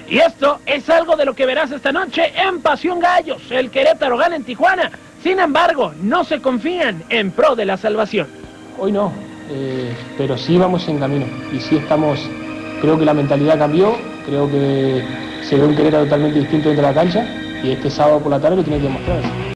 Y esto es algo de lo que verás esta noche en Pasión Gallos. El Querétaro gana en Tijuana. Sin embargo, no se confían en pro de la salvación. Hoy no, pero sí vamos en camino. Y sí estamos, creo que la mentalidad cambió, creo que se ve un Querétaro totalmente distinto dentro de la cancha. Y este sábado por la tarde lo tiene que demostrar.